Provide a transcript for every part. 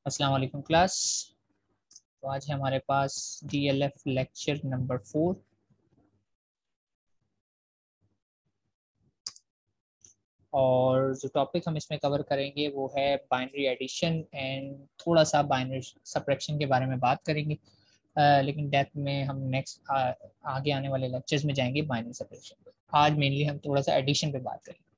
अस्सलाम वालेकुम क्लास। तो आज है हमारे पास DLF लेक्चर नंबर 4 और जो टॉपिक हम इसमें कवर करेंगे वो है बाइनरी एडिशन एंड थोड़ा सा बाइनरी सब्ट्रैक्शन के बारे में बात करेंगे। लेकिन डेप्थ में हम नेक्स्ट आगे आने वाले लेक्चर्स में जाएंगे बाइनरी सब्ट्रैक्शन पे। आज मेनली हम थोड़ा सा एडिशन पे बात करेंगे।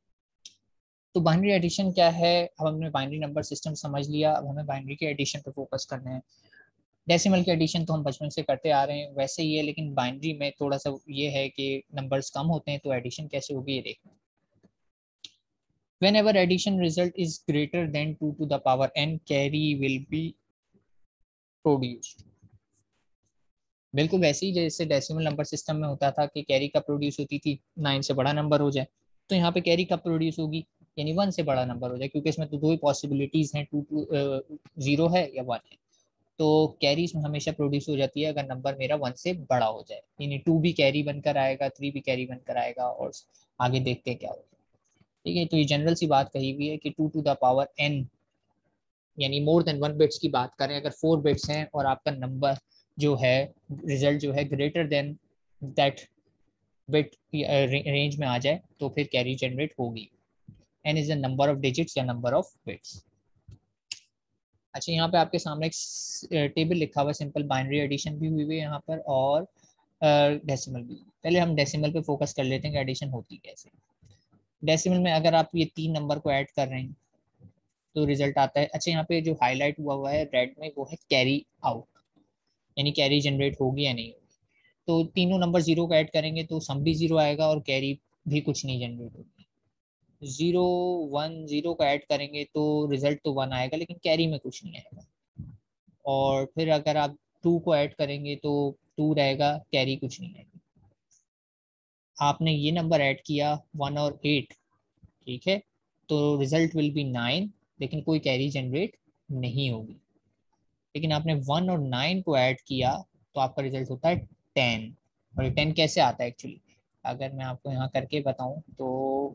तो बाइनरी एडिशन क्या है? अब हमने बाइनरी नंबर सिस्टम समझ लिया, अब हमें बाइनरी के एडिशन पे फोकस करना है। डेसिमल के एडिशन तो हम बचपन से करते आ रहे हैं वैसे ही है, लेकिन बाइनरी में थोड़ा सा ये है कि नंबर्स कम होते हैं तो एडिशन कैसे होगी ये देखना है। Whenever addition result is greater than 2 to the power n, carry will be produced। बिल्कुल वैसे ही जैसे डेसिमल नंबर सिस्टम में होता था कि कैरी कब प्रोड्यूस होती थी, 9 से बड़ा नंबर हो जाए, तो यहाँ पे कैरी कब प्रोड्यूस होगी, यानी 1 से बड़ा नंबर हो जाए, क्योंकि इसमें तो दो ही पॉसिबिलिटीज हैं, 0 है या 1 है। तो कैरी इसमें हमेशा प्रोड्यूस हो जाती है अगर नंबर मेरा 1 से बड़ा हो जाए, यानी 2 भी कैरी बनकर आएगा, 3 भी कैरी बनकर आएगा और आगे देखते हैं क्या होगा। ठीक है, तो ये जनरल सी बात कही हुई है कि 2 टू द पावर n, यानी मोर देन 1 बिट्स की बात करें, अगर 4 बिट्स हैं और आपका नंबर जो है, रिजल्ट जो है greater than that bit range में आ जाए तो फिर कैरी जनरेट होगी। n is the number of digits या नंबर ऑफ बिट्स। अच्छा, यहाँ पे आपके सामने एक टेबल लिखा हुआ है, सिंपल बाइनरी एडिशन भी हुई हुई है यहाँ पर और डेसिमल भी। पहले हम डेसिमल पे फोकस कर लेते हैं कि एडिशन होती कैसे। डेसिमल में अगर आप ये 3 नंबर को ऐड कर रहे हैं तो रिजल्ट आता है। अच्छा, यहाँ पे जो हाईलाइट हुआ हुआ है रेड में वो है कैरी आउट, यानी कैरी जनरेट होगी या नहीं होगी। तो तीनों नंबर जीरो को ऐड करेंगे तो सम भी जीरो आएगा और कैरी भी कुछ नहीं जनरेट होगी। 0 1 0 को ऐड करेंगे तो रिजल्ट तो 1 आएगा लेकिन कैरी में कुछ नहीं आएगा। और फिर अगर आप 2 को ऐड करेंगे तो 2 रहेगा, कैरी कुछ नहीं आएगी। आपने ये नंबर ऐड किया 1 और 8, ठीक है, तो रिजल्ट विल बी 9, लेकिन कोई कैरी जनरेट नहीं होगी। लेकिन आपने 1 और 9 को ऐड किया तो आपका रिजल्ट होता है 10। और ये 10 कैसे आता है एक्चुअली, अगर मैं आपको यहाँ करके बताऊं तो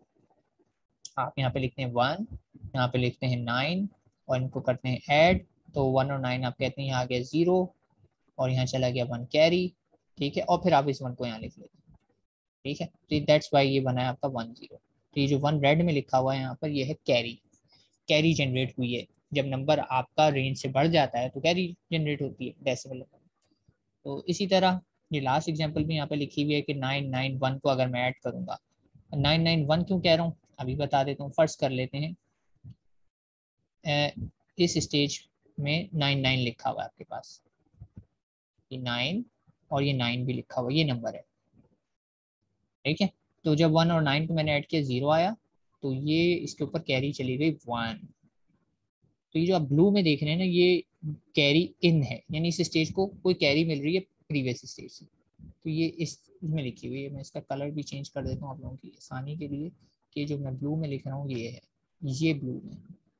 आप यहाँ पे लिखते हैं 1, यहाँ पे लिखते हैं 9 और इनको करते हैं ऐड, तो 1 और 9 आप कहते हैं यहाँ आ गया 0 और यहाँ चला गया 1 कैरी। ठीक है, और फिर आप इस 1 को यहाँ लिख लेते हैं। ठीक है, तो दैट्स वाई ये बना है आपका 1 0। तो ये जो 1 रेड में लिखा हुआ है यहाँ पर, ये है कैरी। कैरी जनरेट हुई है। जब नंबर आपका रेंज से बढ़ जाता है तो कैरी जनरेट होती है डेसिमल नंबर। तो इसी तरह ये लास्ट एग्जांपल भी यहाँ पे लिखी हुई है कि 991 को अगर मैं ऐड करूंगा, 991 क्यों कह रहा हूँ अभी बता देता हूँ। फर्स्ट कर लेते हैं इस स्टेज में 99 लिखा हुआ है आपके पास, ये 9 और ये 9 भी लिखा हुआ है, ये नंबर है। ठीक है, तो जब 1 और 9 को मैंने ऐड किया 0 आया, तो ये इसके ऊपर कैरी चली गई 1। तो ये जो आप ब्लू में देख रहे हैं ना, ये कैरी इन है, यानी इस स्टेज को कोई कैरी मिल रही है प्रीवियस स्टेज से। तो ये इसमें लिखी हुई है। मैं इसका कलर भी चेंज कर देता हूँ आप लोगों की आसानी के लिए, कि जो मैं ब्लू में लिख रहा हूँ ये है, ये ब्लू में,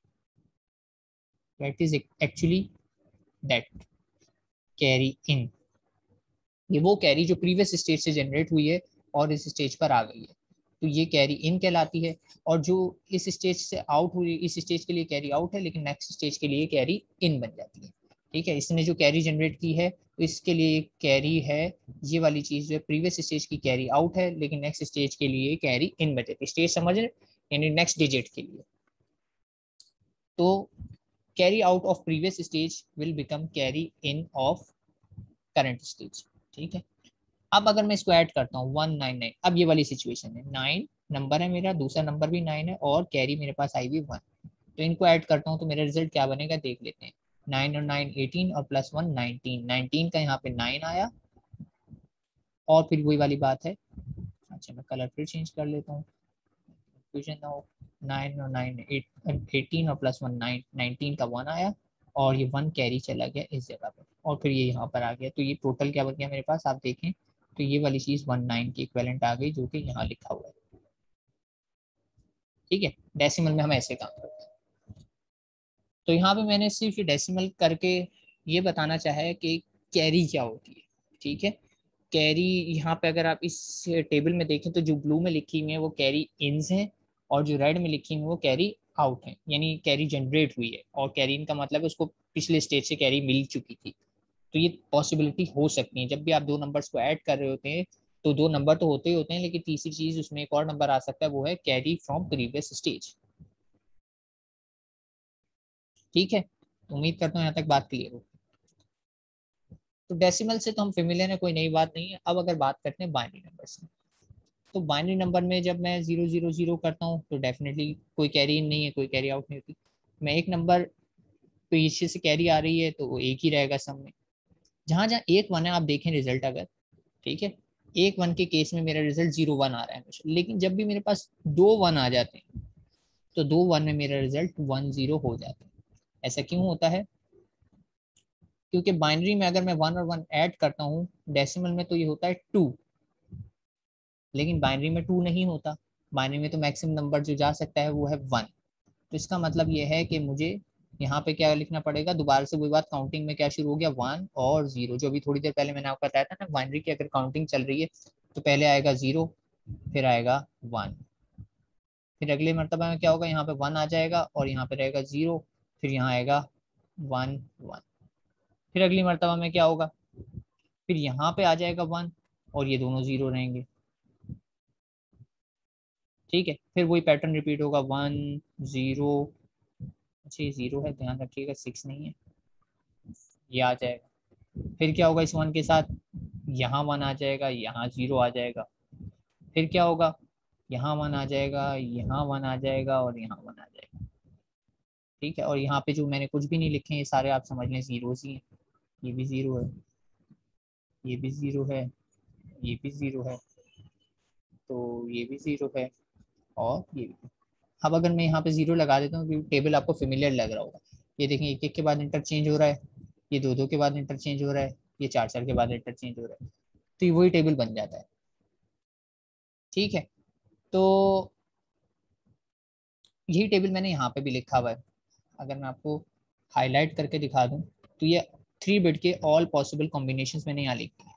that is actually that carry in. ये वो कैरी जो प्रीवियस स्टेज से जनरेट हुई है और इस स्टेज पर आ गई है, तो ये कैरी इन कहलाती है। और जो इस स्टेज से आउट हुई, इस स्टेज के लिए कैरी आउट है, लेकिन नेक्स्ट स्टेज के लिए कैरी इन बन जाती है। ठीक है, इसने जो कैरी जनरेट की है तो इसके लिए कैरी है, ये वाली चीज जो है प्रीवियस स्टेज की कैरी आउट है, लेकिन नेक्स्ट स्टेज के लिए कैरी इन बन जाती है। स्टेज समझ रहे, यानी नेक्स्ट डिजिट के लिए। तो carry out of previous stage will become carry in of current stage. ठीक है, अब अगर मैं इसको ऐड करता हूँ 199, अब ये वाली सिचुएशन है, 9 नंबर है मेरा, दूसरा नंबर भी 9 है और कैरी मेरे पास आई भी 1, तो इनको ऐड करता हूँ तो मेरा रिजल्ट क्या बनेगा देख लेते हैं। 9 और 9 18 और प्लस 1 19, 19 का यहाँ पे 9 आया और फिर वही वाली बात है। अच्छा, मैं कलर फिर चेंज कर लेता हूँ, कंफ्यूजन ना हो। 9 और 9 18 और प्लस 1 9, 19 का 1 आया और ये 1 कैरी चला गया इस जगह पर और फिर ये यहाँ पर आ गया, तो ये टोटल क्या बन गया मेरे पास आप देखें तो ये वाली चीज 19 की इक्विवेलेंट आ गई जो कि यहाँ लिखा हुआ है। ठीक है, डेसिमल में हम ऐसे काम करते हैं। तो यहाँ पे मैंने सिर्फ डेसिमल करके ये बताना चाहा है कि कैरी क्या होती है। ठीक है, कैरी यहाँ पे अगर आप इस टेबल में देखें तो जो ब्लू में लिखी हुई है वो कैरी इन्स है और जो रेड में लिखी हुई है वो कैरी आउट है, यानी कैरी जनरेट हुई है, और कैरी इन का मतलब है उसको पिछले स्टेज से कैरी मिल चुकी थी। तो ये पॉसिबिलिटी हो सकती है, जब भी आप दो नंबर्स को ऐड कर रहे होते हैं तो दो नंबर तो होते ही होते हैं, लेकिन तीसरी चीज उसमें एक और नंबर आ सकता है, वो है कैरी फ्रॉम प्रीवियस स्टेज। ठीक है, उम्मीद करता हूँ यहाँ तक बात क्लियर हो। तो डेसिमल से तो हम फेमिलियर है, कोई नई बात नहीं है। अब अगर बात करते हैं बाइनरी नंबर से, तो बाइनरी नंबर में जब मैं 0 0 0 करता हूँ तो डेफिनेटली कोई कैरी इन नहीं है, कोई कैरी आउट नहीं होती। मैं एक नंबर पीछे से कैरी आ रही है तो वो एक ही रहेगा सब में। जहां जहां एक वन है, आप देखें रिजल्ट अगर, ठीक है, एक वन के केस में मेरा रिजल्ट 0 1 आ रहा है हमेशा, लेकिन जब भी मेरे पास दो वन आ जाते हैं तो दो वन में मेरा रिजल्ट 1 0 हो जाता है। ऐसा क्यों होता है? क्योंकि बाइनरी में अगर मैं वन और वन ऐड करता हूँ, डेसिमल में तो ये होता है 2, लेकिन बाइनरी में 2 नहीं होता। बाइनरी में तो मैक्सिमम नंबर जो जा सकता है वो है 1। तो इसका मतलब ये है कि मुझे यहाँ पे क्या लिखना पड़ेगा, दोबारा से वही बात, काउंटिंग में क्या शुरू हो गया, 1 और 0, जो अभी थोड़ी देर पहले मैंने आपको बताया था ना, बाइनरी की अगर काउंटिंग चल रही है तो पहले आएगा 0, फिर आएगा 1, फिर अगले मरतबा में क्या होगा, यहाँ पे 1 आ जाएगा और यहाँ पे रहेगा 0, फिर यहाँ आएगा 1 1, फिर अगली मरतबा में क्या होगा, फिर यहाँ पे आ जाएगा 1 और ये दोनों 0 रहेंगे। ठीक है, फिर वही पैटर्न रिपीट होगा, 1 0। अच्छा ये 0 है, ध्यान रखिएगा 6 नहीं है, ये आ जाएगा। फिर क्या होगा इस 1 के साथ, यहाँ 1 आ जाएगा, यहाँ 0 आ जाएगा। फिर क्या होगा, यहाँ 1 आ जाएगा, यहाँ 1 आ जाएगा और यहाँ 1 आ जाएगा। ठीक है, और यहाँ पे जो मैंने कुछ भी नहीं लिखे हैं ये सारे आप समझ लें जीरोस ही हैं। ये भी 0 है, ये भी 0 है, ये भी 0 है, तो ये भी 0 है, और ये भी। अब अगर मैं यहाँ पे 0 लगा देता हूँ, टेबल आपको फेमिलियर लग रहा होगा। ये देखें एक एक के बाद इंटरचेंज हो रहा है, ये दो दो के बाद इंटरचेंज हो रहा है, ये चार चार के बाद इंटरचेंज हो रहा है, तो ये वही टेबल बन जाता है। ठीक है, तो यही टेबल मैंने यहाँ पे भी लिखा हुआ है। अगर मैं आपको हाईलाइट करके दिखा दूँ तो ये 3 बिट के ऑल पॉसिबल कॉम्बिनेशन मैंने यहाँ लिखे हैं।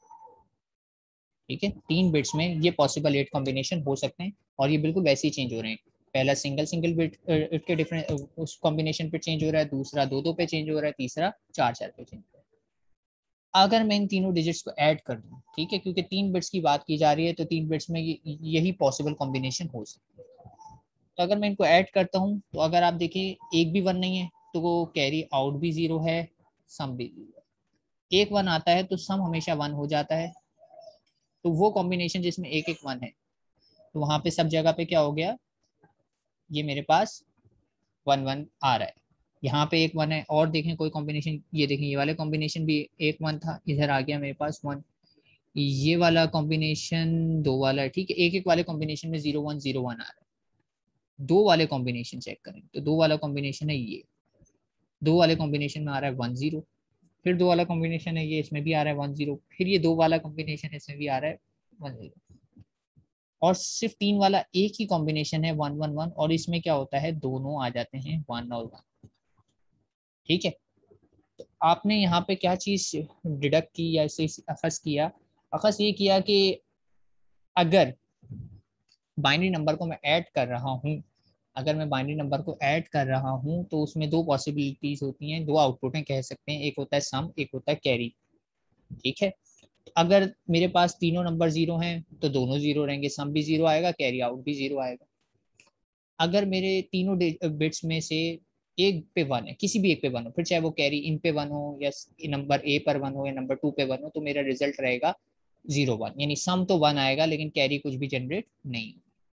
ठीक है, 3 बिट्स में ये पॉसिबल 8 कॉम्बिनेशन हो सकते हैं, और ये बिल्कुल वैसे ही चेंज हो रहे हैं। पहला सिंगल सिंगल बिट के डिफरेंट उस कॉम्बिनेशन पे चेंज हो रहा है, दूसरा दो दो पे चेंज हो रहा है, तीसरा चार चार पे चेंज हो रहा है। अगर मैं इन तीनों डिजिट्स को ऐड कर दूं, ठीक है, क्योंकि 3 बिट्स की बात की जा रही है तो 3 बिट्स में यही पॉसिबल कॉम्बिनेशन हो सकता है। तो अगर मैं इनको ऐड करता हूँ तो अगर आप देखिए एक भी वन नहीं है तो वो कैरी आउट भी 0 है, सम भी 0 है। एक वन आता है तो सम हमेशा 1 हो जाता है। तो वो कॉम्बिनेशन जिसमें एक एक वन है, तो वहां पे सब जगह पे क्या हो गया, ये मेरे पास 1 1 आ रहा है। यहाँ पे एक वन है, और देखें कोई कॉम्बिनेशन, ये देखें ये वाले कॉम्बिनेशन भी एक वन था, इधर आ गया मेरे पास 1। ये वाला कॉम्बिनेशन दो वाला है, ठीक है, एक एक वाले कॉम्बिनेशन में 0 1 0 1 आ रहा है। दो वाले कॉम्बिनेशन चेक करें तो दो वाला कॉम्बिनेशन है ये, दो वाले कॉम्बिनेशन में आ रहा है 1 0, फिर दो वाला कॉम्बिनेशन है ये, इसमें भी आ रहा है 1 0, फिर ये दो वाला कॉम्बिनेशन है इसमें भी आ रहा है 1 0, और सिर्फ तीन वाला एक ही कॉम्बिनेशन है 1 1 1, और इसमें क्या होता है दोनों आ जाते हैं 1 और 1। ठीक है, तो आपने यहाँ पे क्या चीज डिडक्ट की या इसे अखज किया, अखज ये किया कि अगर बाइनरी नंबर को मैं ऐड कर रहा हूँ, अगर मैं बाइनरी नंबर को ऐड कर रहा हूँ तो उसमें दो पॉसिबिलिटीज होती हैं, दो आउटपुट कह सकते हैं, एक होता है सम, एक होता है कैरी। ठीक है, अगर मेरे पास तीनों नंबर 0 हैं तो दोनों 0 रहेंगे, सम भी 0 आएगा, कैरी आउट भी 0 आएगा। अगर मेरे तीनों बिट्स में से एक पे 1 है, किसी भी एक पे 1 हो, फिर चाहे वो कैरी इन पे 1 हो या नंबर ए पर 1 हो या नंबर 2 पे 1 हो, तो मेरा रिजल्ट रहेगा 0 1, यानी सम तो 1 आएगा लेकिन कैरी कुछ भी जनरेट नहीं।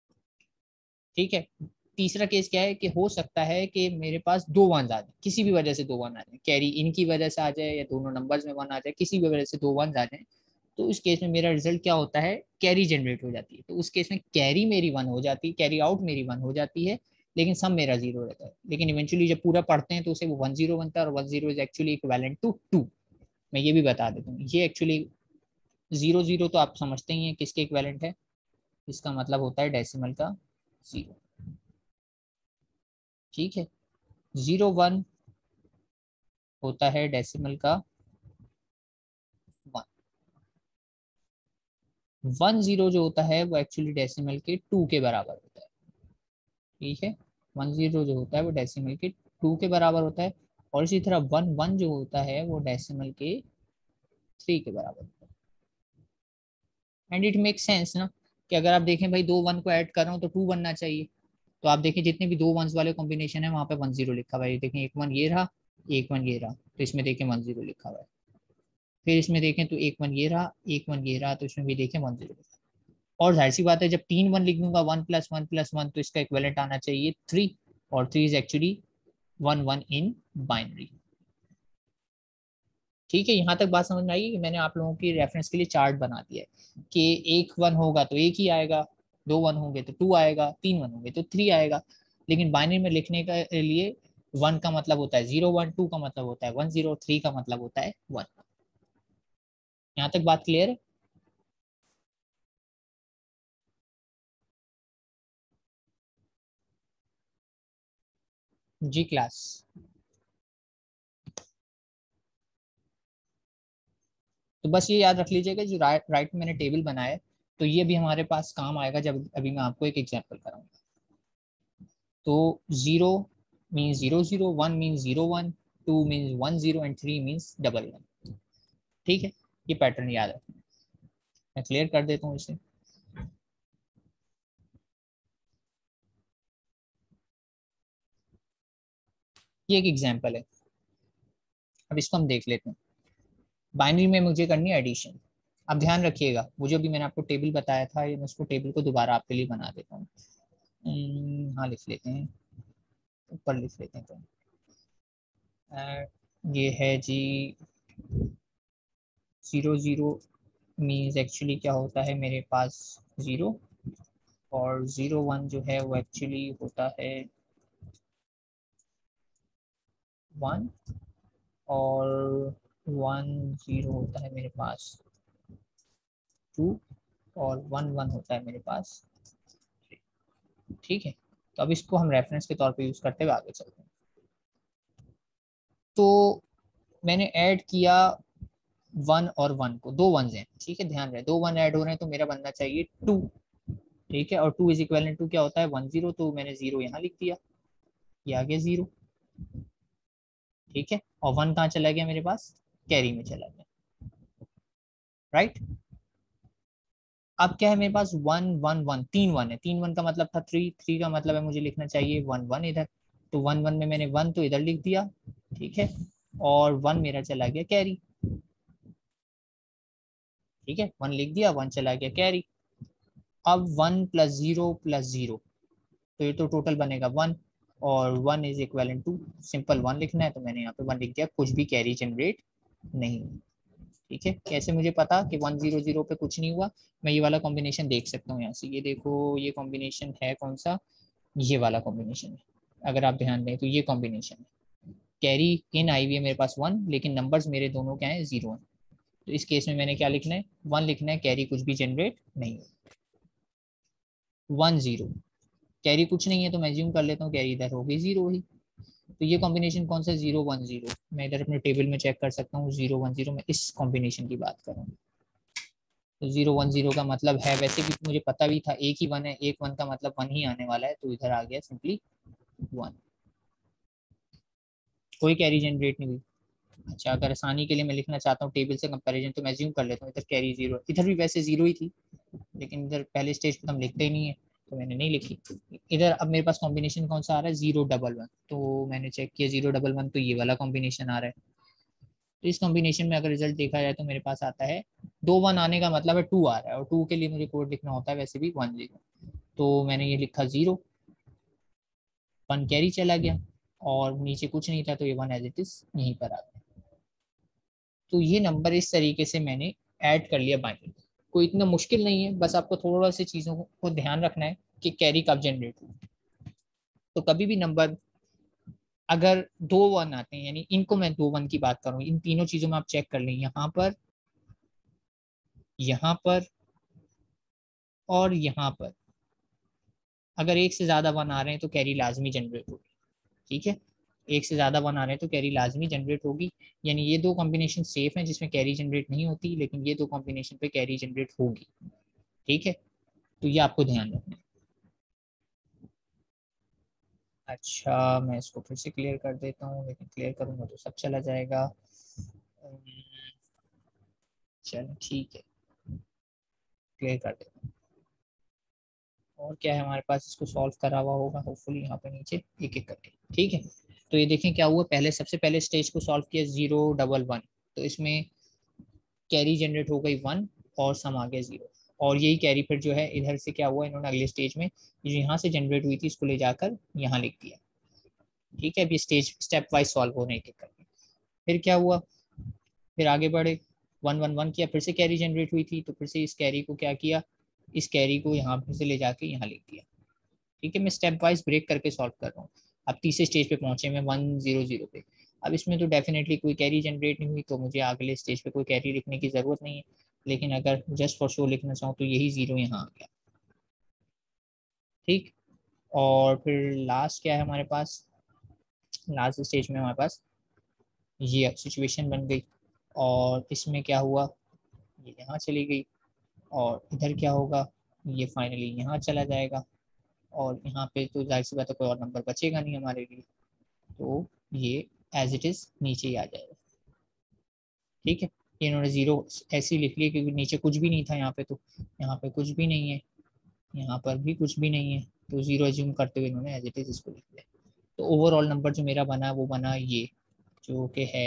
ठीक है, तीसरा केस क्या है कि हो सकता है कि मेरे पास दो वन आ जाए, किसी भी वजह से दो वन आ जाए, कैरी इनकी वजह से आ जाए या दोनों नंबर्स में 1 आ जाए, किसी भी वजह से दो वन आ जाए, तो उस केस में मेरा रिजल्ट क्या होता है, कैरी जनरेट हो जाती है। तो उस केस में कैरी मेरी 1 हो जाती है, कैरी आउट मेरी 1 हो जाती है, लेकिन सम मेरा 0 रहता है। लेकिन इवेंचुअली जब पूरा पढ़ते हैं तो उसे वो 1 0 बनता है, और 1 0 इज एक्चुअली इक्विवेलेंट टू 2। मैं ये भी बता देता हूँ, ये एक्चुअली 0 0 तो आप समझते ही हैं किसके इक्विवेलेंट है, इसका मतलब होता है डेसिमल का 0। ठीक है, 0 1 होता है डेसिमल का 1, 1 0 जो होता है वो एक्चुअली डेसिमल के 2 के बराबर होता है। ठीक है, 10 जो होता है वो डेसिमल के 2 के बराबर होता है, और इसी तरह 11 जो होता है वो डेसिमल के 3 के बराबर होता है। एंड इट मेक सेंस ना, कि अगर आप देखें भाई 2 1 को ऐड कर रहा हूँ तो 2 बनना चाहिए। तो आप देखें जितने भी 2 1s वाले कॉम्बिनेशन है वहां पे 10 लिखा हुआ है। देखें एक 1 ये रहा, एक 1 ये रहा, तो इसमें देखें 10 लिखा हुआ है। फिर इसमें देखें तो एक 1 ये रहा, एक 1 ये रहा, तो इसमें भी देखें 10 लिखा है। और जाहिर सी बात है जब 3 1 लिख दूंगा 1 + 1 + 1 तो इसका इक्विवेलेंट आना चाहिए 3, और 3 इज एक्चुअली 1 1 इन बाइनरी। ठीक है, यहाँ तक बात समझ में आई कि मैंने आप लोगों की रेफरेंस के लिए चार्ट बना दिया है कि एक 1 होगा तो एक ही आएगा, 2 1 होंगे तो 2 आएगा, 3 1 होंगे तो 3 आएगा। लेकिन बाइनरी में लिखने के लिए 1 का मतलब होता है 0 1, 2 का मतलब होता है 1 0, 3 का मतलब होता है 1। यहाँ तक बात क्लियर है? जी क्लास। तो बस ये याद रख लीजिएगा जो राइट मैंने टेबल बनाया है, तो ये भी हमारे पास काम आएगा जब अभी मैं आपको एक एग्जांपल कराऊंगा। तो 0 means 0 0, 1 means 0 1, 2 means 1 0 and 3 means double 1। ठीक है, ये पैटर्न याद रखना। मैं क्लियर कर देता हूँ इसे। ये एक एग्जांपल है, अब इसको हम देख लेते हैं। बाइनरी में मुझे करनी है एडिशन। अब ध्यान रखिएगा, वो जो भी मैंने आपको टेबल बताया था, ये मैं उसको टेबल को दोबारा आपके लिए बना देता हूँ। हाँ लिख लेते हैं, ऊपर लिख लेते हैं तो ये है जी 0 0 मीन्स एक्चुअली क्या होता है मेरे पास 0, और 0 1 जो है वो एक्चुअली होता है 1, और 1 0 होता है मेरे पास 2, और 1 1 होता है मेरे पास 3। ठीक है, तो अब इसको हम रेफरेंस के तौर पे यूज करते हुए आगे चलते हैं। तो मैंने ऐड किया 1 और 1 को, 2 1s हैं, ठीक है, ध्यान रहे 2 1 ऐड हो रहे हैं तो मेरा बनना चाहिए 2। ठीक है, और 2 इज इक्वल टू क्या होता है 1 0, तो मैंने 0 यहाँ लिख दिया, ये आ गया 0। ठीक है, और 1 कहाँ चला गया मेरे पास, कैरी में चला गया, राइट। अब क्या है मेरे पास 1 1 1, 3 1 है, 3 1 का मतलब था 3, 3 का मतलब है मुझे लिखना चाहिए 1 1 इधर। तो 1 1 में मैंने 1 तो इधर लिख दिया, ठीक है, और 1 मेरा चला गया कैरी। ठीक है, 1 लिख दिया, 1 चला गया कैरी। अब 1 + 0 + 0, तो ये तो टोटल बनेगा 1, और 1 इज इक्वल टू सिंपल 1 लिखना है, तो मैंने यहाँ पे 1 लिख दिया, कुछ भी कैरी जनरेट नहीं। ठीक है, कैसे मुझे पता कि 1 0 0 पे कुछ नहीं हुआ? मैं ये वाला कॉम्बिनेशन देख सकता हूँ यहाँ से, ये देखो ये कॉम्बिनेशन है कौन सा, ये वाला कॉम्बिनेशन है। अगर आप ध्यान दें तो ये कॉम्बिनेशन है, कैरी इन आई हुई है मेरे पास 1, लेकिन नंबर्स मेरे दोनों क्या है 0 है। तो इस केस में मैंने क्या लिखना है 1 लिखना है, कैरी कुछ भी जनरेट नहीं है। 1 0, कैरी कुछ नहीं है तो मैं ज्यूम कर लेता हूँ कैरी इधर होगी 0 ही। तो ये कॉम्बिनेशन कौन सा 0 1 0, मैं इधर अपने टेबल में चेक कर सकता हूँ 0 1 0, मैं इस कॉम्बिनेशन की बात कर रहा हूँ। तो 0 1 0 का मतलब है, वैसे भी मुझे पता भी था एक ही 1 है, एक 1 का मतलब 1 ही आने वाला है, तो इधर आ गया सिंपली 1, कोई कैरी जनरेट नहीं हुई। अच्छा, अगर आसानी के लिए मैं लिखना चाहता हूँ टेबल से कंपैरिजन, तो मैं ज्यूम कर लेता हूँ इधर कैरी 0, इधर भी वैसे 0 ही थी, लेकिन इधर पहले स्टेज पे तो हम लिखते ही नहीं है, तो मैंने नहीं लिखी। इधर अब मेरे पास कॉम्बिनेशन कौन सा आ रहा है 0 1 1, तो मैंने चेक किया 0 1 1, तो ये वाला कॉम्बिनेशन आ रहा है। तो इस कॉम्बिनेशन में अगर रिजल्ट देखा जाए तो मेरे पास आता है 2 1 आने का मतलब है 2 आ रहा है, और 2 के लिए मुझे कोड लिखना होता है वैसे भी 1 0। तो मैंने ये लिखा 0, 1 कैरी चला गया, और नीचे कुछ नहीं था तो ये 1 एज इट इज यहीं पर आ गया। तो ये नंबर इस तरीके से मैंने ऐड कर लिया बाइनरी। कोई इतना मुश्किल नहीं है, बस आपको थोड़ा सी चीज़ों को ध्यान रखना है कि कैरी कब जनरेट हो। तो कभी भी नंबर अगर 2 1 आते हैं, यानी इनको मैं 2 1 की बात करूँ, इन तीनों चीज़ों में आप चेक कर लें, यहाँ पर और यहाँ पर, अगर एक से ज़्यादा 1 आ रहे हैं तो कैरी लाजमी जनरेट होगी। ठीक है, एक से ज़्यादा 1 आ रहे हैं तो कैरी लाजमी जनरेट होगी, यानी ये दो कॉम्बिनेशन सेफ हैं जिसमें कैरी जनरेट नहीं होती, लेकिन ये दो कॉम्बिनेशन पे कैरी जनरेट होगी। ठीक है, तो ये आपको ध्यान रखना है। अच्छा, मैं इसको फिर से क्लियर कर देता हूँ, लेकिन क्लियर करूँगा तो सब चला जाएगा। चलो ठीक है, क्लियर कर देता हूँ। और क्या है हमारे पास, इसको सॉल्व करा हुआ होगा होपफुली यहाँ पे नीचे एक एक करके। ठीक है, तो ये देखें क्या हुआ, पहले सबसे पहले स्टेज को सॉल्व किया 0 1 1, तो इसमें कैरी जनरेट हो गई 1 और सम आ गया 0। और यही कैरी फिर जो है इधर से क्या हुआ, इन्होंने अगले स्टेज में जो यहाँ से जनरेट हुई थी इसको ले जाकर यहाँ लिख दिया। ठीक है, अभी स्टेज स्टेप वाइज सॉल्व हो रहे हैं एक एक करके। फिर क्या हुआ, फिर आगे बढ़े, 1 1 1 किया, फिर से कैरी जनरेट हुई थी, तो फिर से इस कैरी को क्या किया, इस कैरी को यहाँ फिर से ले जाके यहाँ लिख दिया। ठीक है, मैं स्टेप वाइज ब्रेक करके सॉल्व कर रहा हूँ। अब तीसरे स्टेज पे पहुंचे मैं 1 0 0 पे। अब इसमें तो डेफिनेटली कोई कैरी जनरेट नहीं हुई, तो मुझे अगले स्टेज पे कोई कैरी लिखने की जरूरत नहीं है। लेकिन अगर जस्ट फॉर शो लिखना चाहूँ तो यही 0 यहाँ आ गया। ठीक, और फिर लास्ट क्या है हमारे पास, लास्ट स्टेज में हमारे पास ये सिचुएशन बन गई। और इसमें क्या हुआ, ये यहाँ चली गई, और इधर क्या होगा, ये फाइनली यहाँ चला जाएगा। और यहाँ पे तो जाहिर सी बात है कोई और नंबर बचेगा नहीं हमारे लिए, तो ये एज इट इज नीचे ही आ जाएगा। ठीक है, इन्होंने 0 ऐसे ही लिख लिया क्योंकि नीचे कुछ भी नहीं था यहाँ पे, तो यहाँ पे कुछ भी नहीं है, यहाँ पर भी कुछ भी नहीं है, तो 0 एज्यूम करते हुए इन्होंने एज इट इज इसको लिख लिया। तो ओवरऑल नंबर जो मेरा बना वो बना ये, जो कि है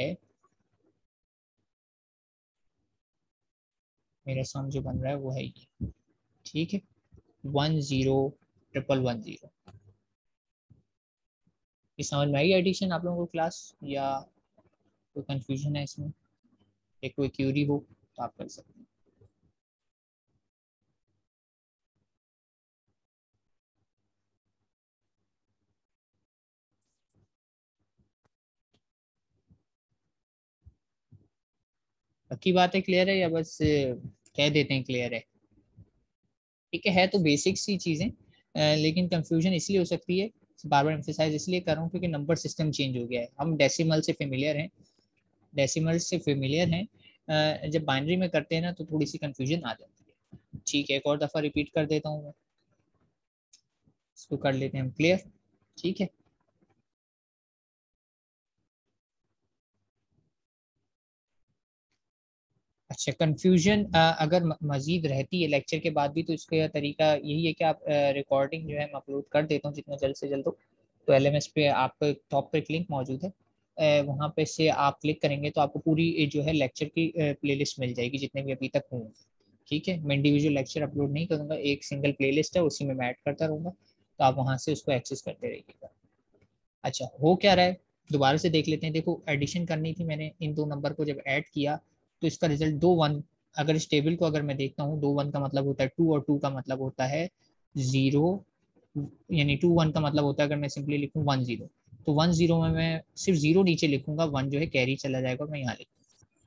मेरा सम जो बन रहा है वो है ये। ठीक है, 10 1 1 0। ये समझ में आई एडिशन आप लोगों को क्लास, या कोई कंफ्यूजन है इसमें, या कोई क्यूरी हो तो आप कर सकते हैं। पक्की बात है, क्लियर है, या बस कह देते हैं क्लियर है। ठीक है तो बेसिक सी चीजें, लेकिन कंफ्यूजन इसलिए हो सकती है, बार बार एम्फेसाइज इसलिए कर रहा हूँ क्योंकि नंबर सिस्टम चेंज हो गया है, हम डेसिमल से फेमिलियर हैं, डेसिमल से फेमिलियर हैं। जब बाइनरी में करते हैं ना तो थोड़ी सी कंफ्यूजन आ जाती है। ठीक है, एक और दफा रिपीट कर देता हूँ मैं, इसको कर लेते हैं हम क्लियर। ठीक है, अच्छा कंफ्यूजन अगर मजीद रहती है लेक्चर के बाद भी, तो इसका तरीका यही है कि आप रिकॉर्डिंग जो है मैं अपलोड कर देता हूँ जितना जल्द से जल्द हो। तो एलएमएस पे आपको टॉप पे एक लिंक मौजूद है, वहाँ पे से आप क्लिक करेंगे तो आपको पूरी जो है लेक्चर की प्लेलिस्ट मिल जाएगी जितने भी अभी तक हुए। ठीक है, मैं इंडिविजुअल लेक्चर अपलोड नहीं करूँगा, एक सिंगल प्लेलिस्ट है उसी में मैं ऐड करता रहूँगा, तो आप वहाँ से उसको एक्सेस करते रहिएगा। अच्छा हो क्या रहा है, दोबारा से देख लेते हैं। देखो एडिशन करनी थी मैंने, इन दो नंबर को जब ऐड किया तो इसका रिजल्ट 2 1। अगर इस टेबल को अगर मैं देखता हूँ, 2 1 का मतलब होता है 2, और 2 का मतलब होता है 0, यानी 2 1 का मतलब होता है अगर मैं सिंपली लिखूँ 1 0, तो 1 0 में मैं सिर्फ 0 नीचे लिखूंगा, 1 जो है कैरी चला जाएगा और मैं यहाँ लिखूंगा।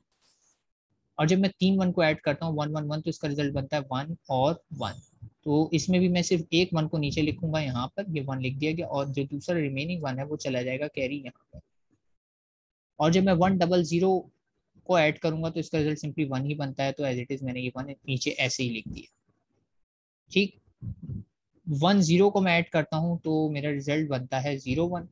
और जब मैं 3 1 को ऐड करता हूँ 1 1 1, तो इसका रिजल्ट बनता है 1 और 1। तो इसमें भी मैं सिर्फ एक 1 को नीचे लिखूंगा, यहाँ पर ये 1 लिख दिया गया, और जो दूसरा रिमेनिंग 1 है वो चला जाएगा कैरी यहाँ पर। और जब मैं 1 0 0 को ऐड करूंगा तो इसका रिजल्ट सिंपली 1 ही बनता है, तो एज इट इज मैंने ये 1 नीचे ऐसे ही लिख दिया। ठीक, 1 0 को मैं ऐड करता हूँ तो मेरा रिजल्ट बनता है 0 1।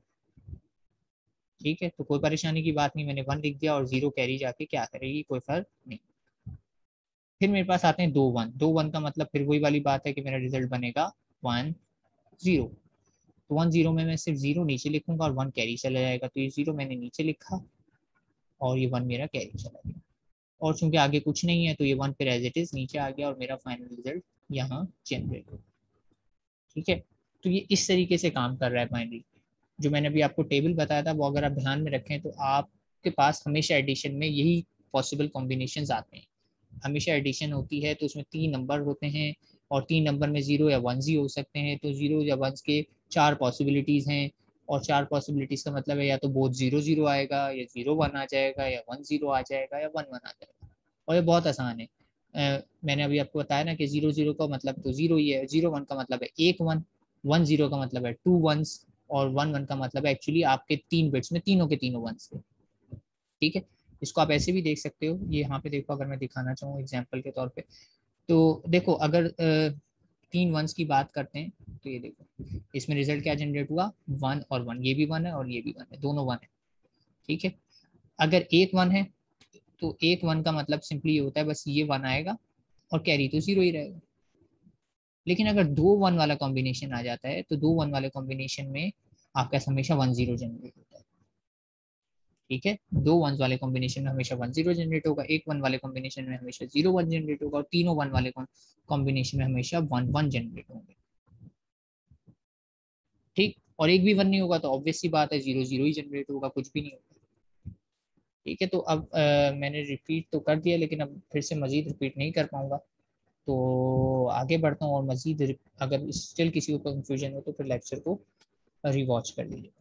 ठीक है, तो कोई परेशानी की बात नहीं, मैंने 1 लिख दिया और 0 कैरी जाके क्या करेगी, कोई फर्क नहीं। फिर मेरे पास आते हैं 2 1। 2 1 का मतलब फिर वही वाली बात है कि मेरा रिजल्ट बनेगा 1 0। तो 1 0 में मैं सिर्फ 0 नीचे लिखूंगा और 1 कैरी चला जाएगा, तो ये 0 मैंने नीचे लिखा और ये 1 मेरा कैरी चला गया। और चूंकि आगे कुछ नहीं है तो ये 1 फिर एज इट इज नीचे आ गया और मेरा फाइनल रिजल्ट यहाँ जनरेट हो। ठीक है, तो ये इस तरीके से काम कर रहा है बाइनरी। जो मैंने अभी आपको टेबल बताया था वो अगर आप ध्यान में रखें तो आपके पास हमेशा एडिशन में यही पॉसिबल कॉम्बिनेशन आते हैं। हमेशा एडिशन होती है तो उसमें 3 नंबर होते हैं, और 3 नंबर में 0 या 1 ही हो सकते हैं, तो 0 या 1 के 4 पॉसिबिलिटीज हैं। और 4 पॉसिबिलिटीज का मतलब है या तो बोथ 0 0 आएगा, या 0 1 आ जाएगा, या 1 0 आ जाएगा, या 1 1 आ जाएगा। और ये बहुत आसान है। मैंने अभी आपको बताया ना कि 0 0 का मतलब तो 0 ही है, 0 1 का मतलब है एक 1, 1 0 का मतलब है 2 1s, और 1 1 का मतलब है एक्चुअली आपके 3 बिट्स में तीनों के तीनों 1s थे। ठीक है, इसको आप ऐसे भी देख सकते हो, ये यहाँ पे देखो, अगर मैं दिखाना चाहूँ एग्जाम्पल के तौर पे, तो देखो अगर तीन वंस की बात करते हैं तो ये देखो इसमें रिजल्ट क्या जनरेट हुआ, 1 और 1, ये भी 1 है और ये भी 1 है, दोनों 1 है। ठीक है, अगर एक 1 है तो एक 1 का मतलब सिंपली ये होता है बस ये 1 आएगा और कैरी तो 0 ही रहेगा। लेकिन अगर दो 1 वाला कॉम्बिनेशन आ जाता है तो दो 1 वाले कॉम्बिनेशन में आपका हमेशा 1 0 जनरेट होता है। ठीक है, दो 1 वाले कॉम्बिनेशन में हमेशा 1 0 जनरेट होगा, एक 1 वाले कॉम्बिनेशन में हमेशा 0 1 जनरेट होगा, और तीनों 1 वाले कॉम्बिनेशन में हमेशा 1 1 जनरेट होंगे। ठीक, और एक भी 1 नहीं होगा तो ऑब्वियस सी बात है 0 0 ही जनरेट होगा, कुछ भी नहीं होगा। ठीक है, तो अब मैंने रिपीट तो कर दिया लेकिन अब फिर से मजीद रिपीट नहीं कर पाऊंगा, तो आगे बढ़ता हूँ और मजीद अगर स्टिल किसी को कंफ्यूजन हो तो फिर लेक्चर को रिवॉच कर लीजिएगा।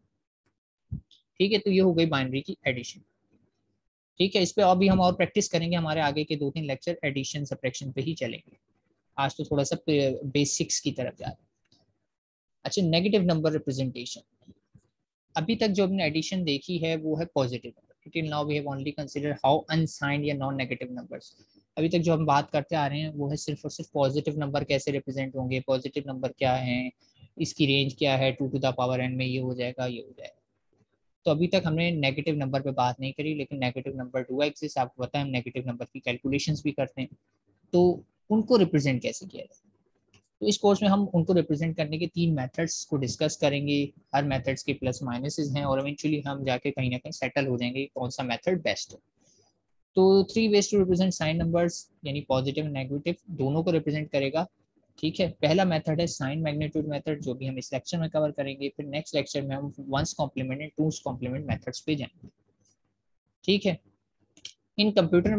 ठीक है, तो ये हो गई बाइनरी की एडिशन। ठीक है, इस पे अभी हम और प्रैक्टिस करेंगे, हमारे आगे के 2-3 लेक्चर एडिशन सब्ट्रैक्शन पे ही चलेंगे। आज तो थोड़ा सा बेसिक्स की तरफ जा रहे हैं। अच्छा, नेगेटिव नंबर रिप्रेजेंटेशन। अभी तक जो हमने एडिशन देखी है वो है positive number. Till now we have only consider how unsigned या नॉन नेगेटिव नंबर्स। अभी तक जो हम बात करते आ रहे हैं वो है सिर्फ और सिर्फ पॉजिटिव नंबर कैसे रिप्रेजेंट होंगे, पॉजिटिव नंबर क्या है, इसकी रेंज क्या है, 2 टू द पावर n में ये हो जाएगा, ये हो जाएगा। तो अभी तक हमने नेगेटिव नंबर पे बात नहीं करी, लेकिन नेगेटिव नंबर डू एग्जिस्ट, आपको पता है हम नेगेटिव नंबर की कैलकुलेशंस भी करते हैं। तो उनको रिप्रेजेंट कैसे किया जाए, तो इस कोर्स में हम उनको रिप्रेजेंट करने के 3 मेथड्स को डिस्कस करेंगे। हर मेथड्स के प्लस माइनसेस हैं और इवेंचुअली हम जाके कहीं ना कहीं सेटल हो जाएंगे कौन सा मेथड बेस्ट है। तो 3 ways to represent sign numbers, यानी पॉजिटिव नेगेटिव दोनों को रिप्रेजेंट करेगा। ठीक है, पहला मेथड है साइन मैग्नीट्यूड मेथड, जो भी हम इस लेक्चर में कवर करेंगे। फिर नेक्स्ट लेक्चर में हम one's complement and two's complement methods पे जाएंगे। ठीक है, in computer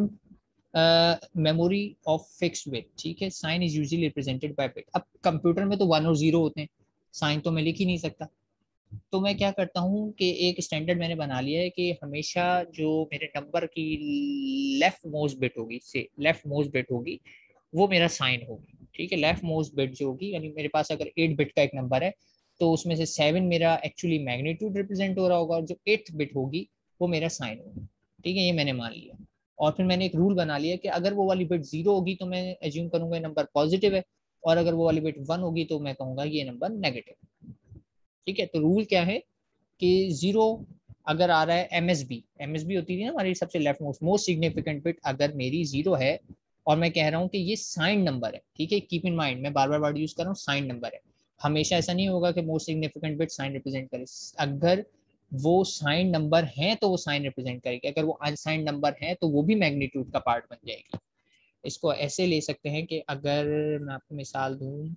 memory of fixed bit, ठीक है, sign is usually represented by bit. अब कंप्यूटर में तो 1 और 0 होते हैं, साइन तो मैं लिख ही नहीं सकता। तो मैं क्या करता हूँ कि एक स्टैंडर्ड मैंने बना लिया है कि हमेशा जो मेरे नंबर की लेफ्ट मोस्ट बिट होगी, से लेफ्ट मोस्ट बिट होगी, वो मेरा साइन होगी। ठीक है, लेफ्ट मोस्ट बिट जो होगी, यानी मेरे पास अगर 8 बिट का एक नंबर है तो उसमें से 7 मेरा एक्चुअली मैग्नीट्यूड रिप्रेजेंट हो रहा होगा और जो 8th बिट होगी वो मेरा साइन होगा। ठीक है, ये मैंने मान लिया। और फिर मैंने एक रूल बना लिया कि अगर वो वाली बिट 0 होगी तो मैं एज्यूम करूंगा ये नंबर पॉजिटिव है, और अगर वो वाली बिट 1 होगी तो मैं कहूंगा ये नंबर नेगेटिव। ठीक है, तो रूल क्या है कि 0 अगर आ रहा है, एमएसबी, एमएसबी होती थी ना हमारी सबसे left most most significant bit, अगर मेरी 0 है और मैं कह रहा हूँ कि ये साइन नंबर है, ठीक है, कीप इन माइंड मैं बार बार वर्ड यूज कर रहा हूँ, साइन नंबर है। हमेशा ऐसा नहीं होगा कि most significant bit sign represent करे। अगर वो साइन नंबर है तो वो साइन रिप्रेजेंट करेगी, अगर वो अनसाइन नंबर है तो वो भी मैग्नीट्यूड का पार्ट बन जाएगी। इसको ऐसे ले सकते हैं कि अगर मैं आपको मिसाल दूं,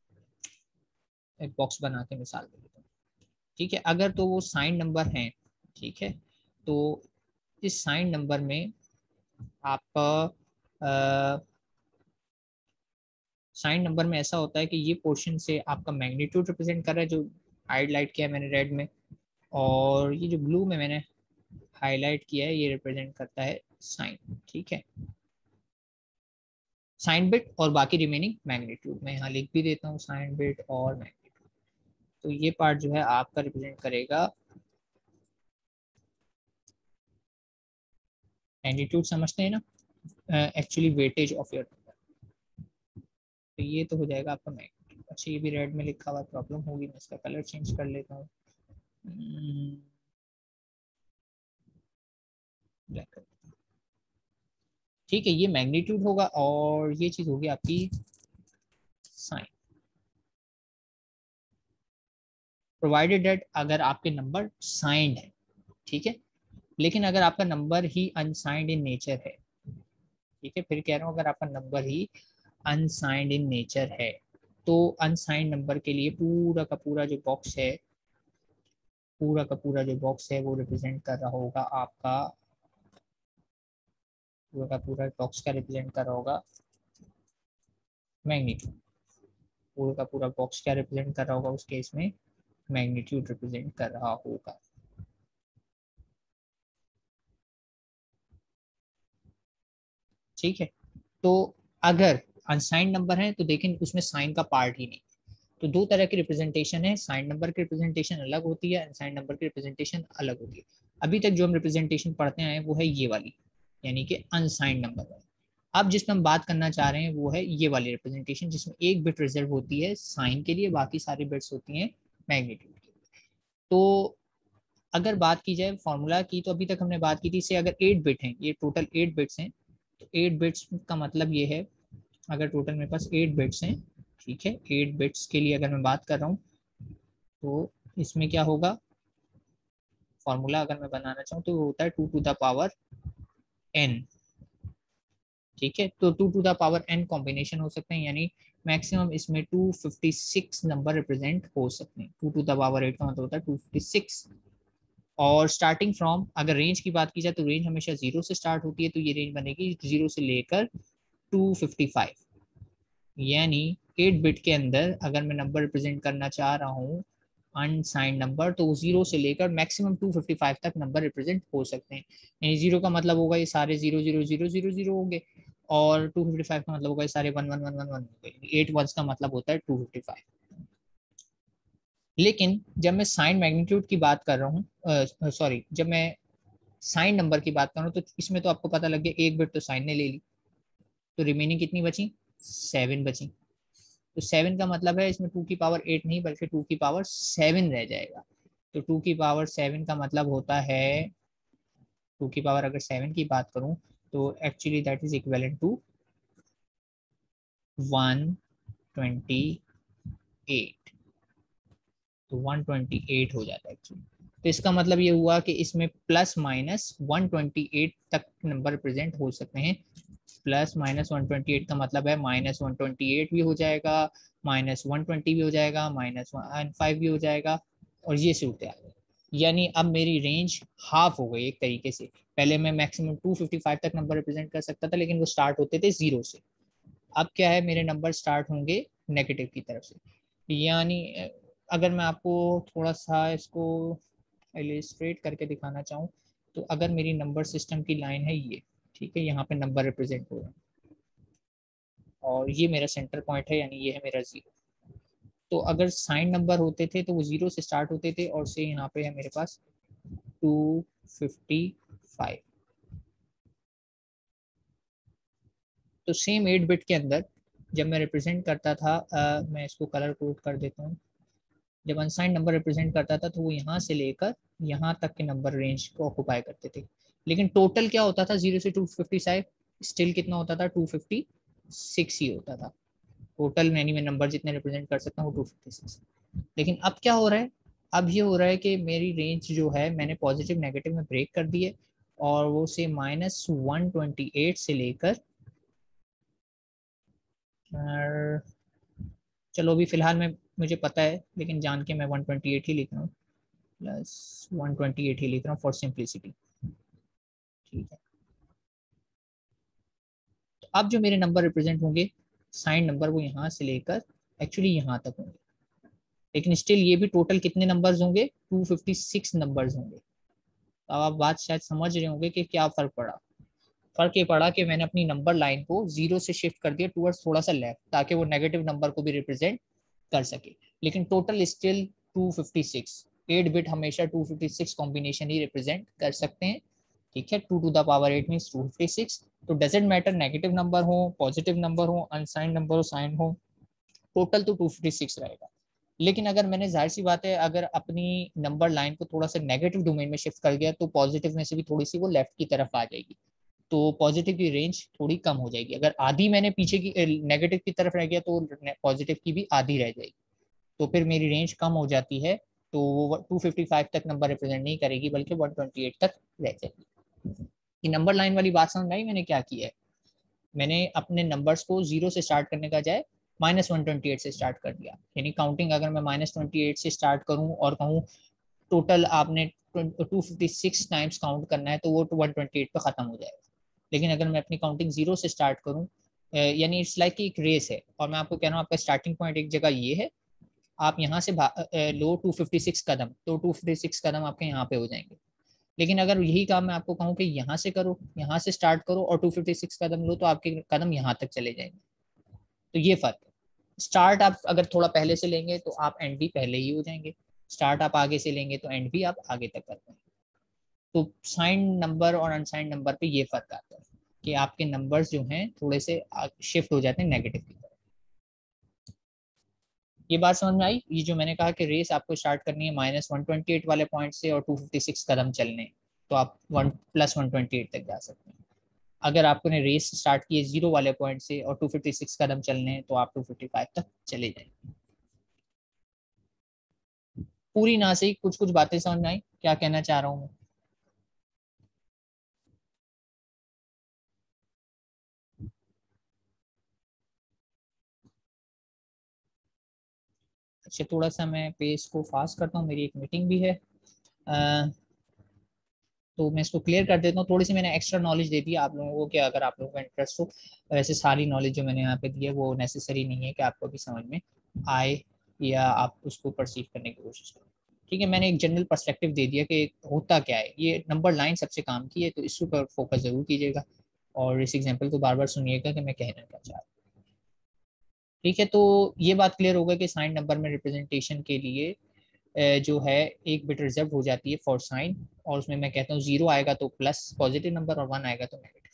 एक बॉक्स बना के मिसाल दे देता हूँ। ठीक है, अगर तो वो साइन नंबर है, ठीक है, तो इस साइन नंबर में आपका साइन नंबर में ऐसा होता है कि ये पोर्शन से आपका मैग्नीट्यूड रिप्रेजेंट कर रहा है, जो हाईलाइट किया है मैंने रेड में, और ये जो ब्लू में मैंने हाईलाइट किया है ये रिप्रेजेंट करता है साइन। ठीक है, साइन बिट और बाकी रिमेनिंग मैग्नीट्यूड, मैं यहाँ लिख भी देता हूँ साइन बिट और मैग्नीट्यूड। तो ये पार्ट जो है आपका रिप्रेजेंट करेगा मैग्नीट्यूड, समझते हैं ना, actually weightage of your number. तो ये तो हो जाएगा आपका मैग्नीट्यूड। अच्छा, ये भी रेड में लिखा हुआ, प्रॉब्लम होगी, मैं इसका कलर चेंज कर लेता हूँ, ब्लैक कर। ठीक है, ये मैग्नीट्यूड होगा और ये चीज होगी आपकी साइन, प्रोवाइडेड दैट अगर आपके नंबर साइंड है। ठीक है, लेकिन अगर आपका नंबर ही अनसाइंड इन नेचर है, ठीक है, फिर कह रहा हूँ अगर आपका नंबर ही अनसाइंड इन नेचर है, तो अनसाइंड नंबर के लिए पूरा का पूरा जो बॉक्स है, पूरा का पूरा जो बॉक्स है वो रिप्रेजेंट कर रहा होगा आपका, पूरा का पूरा बॉक्स का रिप्रेजेंट कर रहा होगा मैग्नीट्यूड। पूरा का पूरा बॉक्स क्या रिप्रेजेंट कर रहा होगा उस केस में, मैग्नीट्यूड रिप्रेजेंट कर रहा होगा। ठीक है, तो अगर अनसाइंड नंबर है तो देखें उसमें साइन का पार्ट ही नहीं। तो दो तरह की रिप्रेजेंटेशन है, साइन नंबर की रिप्रेजेंटेशन अलग होती है, अनसाइंड नंबर की रिप्रेजेंटेशन अलग होती है। अभी तक जो हम रिप्रेजेंटेशन पढ़ते आए वो है ये वाली, यानी कि अनसाइंड नंबर वाली। अब जिसमें हम बात करना चाह रहे हैं वो है ये वाली रिप्रेजेंटेशन, जिसमें एक बिट रिजर्व होती है साइन के लिए, बाकी सारी बिट्स होती हैं मैग्नीट्यूड के लिए। तो अगर बात की जाए फॉर्मूला की, तो अभी तक हमने बात की थी से अगर 8 बिट हैं, ये टोटल 8 बिट्स हैं, तो 8 बिट्स का मतलब ये है, अगर टोटल मेरे पास 8 बिट्स हैं, ठीक है, 8 बिट्स के लिए अगर मैं बात कर रहा हूँ, तो इसमें क्या होगा, फॉर्मूला अगर मैं बनाना चाहूँ तो वो होता है 2 टू द पावर n। ठीक है, तो 2 to the power n combination हो सकते हैं, यानी मैक्सिमम इसमें 256 नंबर रिप्रेजेंट हो सकते हैं। 2 टू द पावर 8 का मतलब होता है 256। और स्टार्टिंग फ्रॉम, अगर रेंज की बात की जाए तो रेंज हमेशा 0 से स्टार्ट होती है, तो ये रेंज बनेगी 0 से लेकर 255। यानी 8 बिट के अंदर अगर मैं नंबर रिप्रेजेंट करना चाह रहा हूँ अनसाइंड नंबर, तो 0 से लेकर मैक्सिमम 255 तक नंबर रिप्रेजेंट हो सकते हैं। यानी 0 का मतलब होगा ये सारे 0 0 0 0 0 होंगे, और 255 का मतलब होगा ये सारे 1 1 1 1 1 होंगे। 8 वंस का मतलब होता है 255। लेकिन जब मैं साइन मैग्नीट्यूड की बात कर रहा हूँ, सॉरी, जब मैं साइन नंबर की बात कर रहा हूँ, तो इसमें तो आपको पता लग गया एक बिट तो साइन ने ले ली, तो रिमेनिंग कितनी बची, 7 बची। तो 7 का मतलब है इसमें 2 की पावर 8 नहीं बल्कि 2 की पावर 7 रह जाएगा। तो 2 की पावर 7 का मतलब होता है, 2 की पावर अगर 7 की बात करूं, तो actually that is equivalent to 128। तो 128 हो जाता है एक्चुअली। तो इसका मतलब ये हुआ कि इसमें प्लस माइनस 128 तक नंबर प्रेजेंट हो सकते हैं। प्लस माइनस 128 का मतलब है -128 भी हो जाएगा, -120 भी हो जाएगा, -15 भी हो जाएगा, और ये सूरत है। यानी अब मेरी रेंज हाफ हो गई एक तरीके से। पहले मैं मैक्सिमम 255 तक नंबर रिप्रेजेंट कर सकता था, लेकिन वो स्टार्ट होते थे 0 से। अब क्या है, मेरे नंबर स्टार्ट होंगे नेगेटिव की तरफ से। यानी अगर मैं आपको थोड़ा सा इसको इलिस्ट्रेट करके दिखाना चाहूँ, तो अगर मेरी नंबर सिस्टम की लाइन है ये, ठीक है, यहाँ पे नंबर रिप्रेजेंट हो रहा है, और ये मेरा सेंटर पॉइंट है, यानी ये है मेरा 0। तो अगर साइन नंबर होते थे तो वो 0 से स्टार्ट होते थे, और से यहाँ पे है मेरे पास 255। तो सेम 8 बिट के अंदर जब मैं रिप्रेजेंट करता था, मैं इसको कलर कोड कर देता हूँ, जब अनसाइन नंबर रिप्रेजेंट करता था तो वो यहाँ से लेकर यहाँ तक के नंबर रेंज को ऑक्युपाई करते थे। लेकिन टोटल क्या होता था 0 से 255, स्टिल कितना होता था, 256 ही होता था टोटल। यानी मैं नंबर जितने रिप्रेजेंट कर सकता हूँ 256। लेकिन अब क्या हो रहा है, अब ये हो रहा है कि मेरी रेंज जो है मैंने पॉजिटिव नेगेटिव में ब्रेक कर दी है, और वो से -128 से लेकर, चलो अभी फिलहाल में मुझे पता है, लेकिन जान के मैं 128 ही लिख रहा हूँ, +128 ही लिख रहा हूँ फॉर सिंप्लिसिटी। ठीक है, तो अब जो मेरे नंबर रिप्रेजेंट होंगे साइन नंबर, वो यहाँ से लेकर एक्चुअली यहाँ तक होंगे। लेकिन स्टिल ये भी टोटल कितने नंबर्स होंगे, 256 नंबर्स होंगे। तो अब आप बात शायद समझ रहे होंगे कि क्या फर्क पड़ा। फर्क ये पड़ा कि मैंने अपनी नंबर लाइन को 0 से शिफ्ट कर दिया टूवर्ड्स थोड़ा सा लेफ्ट, ताकि वो नेगेटिव नंबर को भी रिप्रेजेंट कर सके। लेकिन टोटल स्टिल 256। 8 बिट हमेशा 256 कॉम्बिनेशन ही रिप्रेजेंट कर सकते हैं। ठीक है, 2 टू द पावर 8 मीन 256। तो डजेंट मैटर नेगेटिव नंबर हो, पॉजिटिव नंबर हो, अनसाइन नंबर हो, साइन हो, टोटल तो 256 रहेगा। लेकिन अगर मैंने, जाहिर सी बात है, अगर अपनी नंबर लाइन को थोड़ा सा नेगेटिव डोमेन में शिफ्ट कर गया, तो पॉजिटिव में से भी थोड़ी सी वो लेफ्ट की तरफ आ जाएगी, तो पॉजिटिव की रेंज थोड़ी कम हो जाएगी। अगर आधी मैंने पीछे की नेगेटिव की तरफ रह गया, तो पॉजिटिव की भी आधी रह जाएगी, तो फिर मेरी रेंज कम हो जाती है। तो वो 255 तक नंबर रिप्रेजेंट नहीं करेगी, बल्कि 128 तक रह जाएगी। ये नंबर लाइन वाली बात समझ आई मैंने क्या किया है। मैंने अपने नंबर्स को 0 से स्टार्ट करने का जाए -128 से स्टार्ट कर दिया। यानी काउंटिंग अगर मैं -28 से स्टार्ट करूं और कहूं टोटल आपने 256 टाइम्स काउंट करना है, तो वो 128 पे खत्म हो जाएगा। लेकिन अगर मैं अपनी काउंटिंग 0 से स्टार्ट करूं, यानी इट्स लाइक एक रेस है, और मैं आपको कह रहा हूँ आपका स्टार्टिंग पॉइंट एक जगह ये है, आप यहाँ से लो 256 कदम, तो 256 कदम आपके यहाँ पे हो जाएंगे। लेकिन अगर यही काम मैं आपको कहूँ कि यहाँ से करो, यहाँ से स्टार्ट करो और 256 कदम लो, तो आपके कदम यहाँ तक चले जाएंगे। तो ये फर्क है। स्टार्ट आप अगर थोड़ा पहले से लेंगे तो आप एंड भी पहले ही हो जाएंगे, स्टार्ट आप आगे से लेंगे तो एंड भी आप आगे तक कर पाएंगे। तो साइन नंबर और अनसाइन नंबर पे ये फर्क आता है। कि आपके नंबर्स जो हैं थोड़े से शिफ्ट हो जाते हैं नेगेटिव की तरफ। ये बात समझ में आई? ये जो मैंने कहा कि रेस आपको स्टार्ट करनी है -128 वाले पॉइंट से और 256 कदम चलने, तो आप 1+128 तक जा सकते हैं। अगर आपने रेस स्टार्ट की है 0 वाले पॉइंट से और 256 कदम चलने हैं तो आप 255 तक चले जाएंगे। पूरी ना सही, कुछ कुछ बातें समझ में आई क्या कहना चाह रहा हूँ मैं? अच्छा, थोड़ा सा मैं पेस को फास्ट करता हूँ, मेरी एक मीटिंग भी है। तो मैं इसको क्लियर कर देता हूँ। थोड़ी सी मैंने एक्स्ट्रा नॉलेज दे दी आप लोगों को कि अगर आप लोगों का इंटरेस्ट हो। वैसे सारी नॉलेज जो मैंने यहाँ पे दी है वो नेसेसरी नहीं है कि आपको भी समझ में आए या आप उसको परसीव करने की कोशिश करें। ठीक है, मैंने एक जनरल पर्सपेक्टिव दे दिया कि होता क्या है। ये नंबर लाइन सबसे काम की है, तो इस पर फोकस जरूर कीजिएगा और इस एग्जाम्पल को बार बार सुनिएगा कि मैं कहना क्या चाह रहा हूँ। ठीक है, तो ये बात क्लियर होगा कि साइन नंबर में रिप्रेजेंटेशन के लिए जो है एक बिट रिजर्व हो जाती है फॉर साइन, और उसमें मैं कहता हूँ 0 आएगा तो प्लस पॉजिटिव नंबर और 1 आएगा तो नेगेटिव।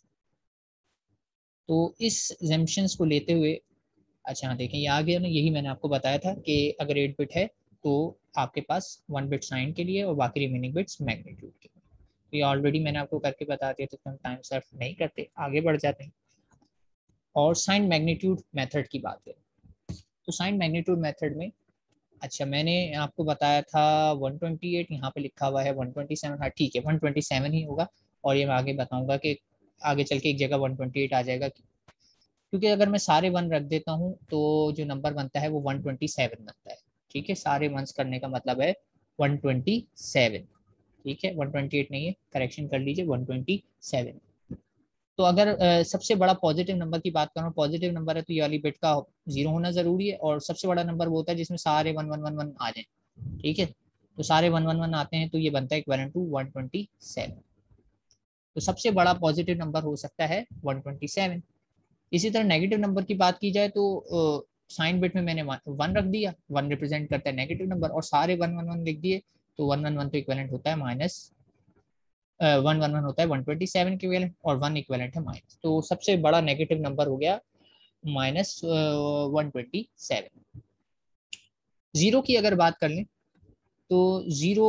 तो इस एग्जम्पशंस को लेते हुए, अच्छा हाँ देखें ये आ गया ना, यही मैंने आपको बताया था कि अगर 8 बिट है तो आपके पास 1 बिट साइन के लिए और बाकी रिमेनिंग बिट्स मैग्नीट्यूड के लिए। तो ये ऑलरेडी मैंने आपको करके बता दिया, तो हम टाइम सर्फ नहीं करते, आगे बढ़ जाते हैं और साइन मैग्नीट्यूड मेथड की बात करें। तो साइन मैग्नीट्यूड मेथड में, अच्छा मैंने आपको बताया था 128, यहाँ पे लिखा हुआ है 127। हाँ ठीक है, 127 ही होगा। और ये मैं आगे बताऊंगा कि आगे चल के एक जगह 128 आ जाएगा, क्योंकि अगर मैं सारे वन रख देता हूँ तो जो नंबर बनता है वो 127 बनता है। ठीक है, सारे वंस करने का मतलब है 127। ठीक है, 128 नहीं है, करेक्शन कर लीजिए, 127। तो अगर सबसे बड़ा पॉजिटिव नंबर की बात करूँ, पॉजिटिव नंबर है तो ये वाली बिट का 0 होना जरूरी है, और सबसे बड़ा नंबर वो होता है जिसमें सारे 1 1 1 1 आ जाए। ठीक है, तो सारे 1 1 1 आते हैं तो ये बनता है इक्विवेलेंट टू 127। तो सबसे बड़ा पॉजिटिव नंबर हो सकता है 127। इसी तरह नेगेटिव नंबर की बात की जाए तो साइन बिट में मैंने 1 रख दिया, 1 रिप्रेजेंट करता है नेगेटिव नंबर, और सारे 1 1 1 लिख दिए, तो 1 1 1 तो इक्विवेलेंट होता है माइनस 1 1 1 होता है 127 इक्विवेलेंट, और 1 इक्विवेलेंट है माइनस, तो सबसे बड़ा नेगेटिव नंबर हो गया -127। जीरो की अगर बात कर लें तो जीरो,